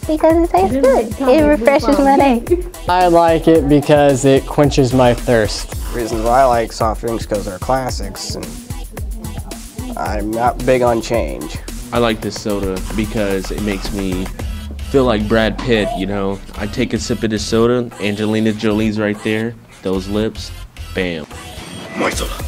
Because it tastes good. It refreshes my day. I like it because it quenches my thirst. Reasons why I like soft drinks because they're classics, and I'm not big on change. I like this soda because it makes me feel like Brad Pitt, you know. I take a sip of this soda, Angelina Jolie's right there, those lips, bam. My soda.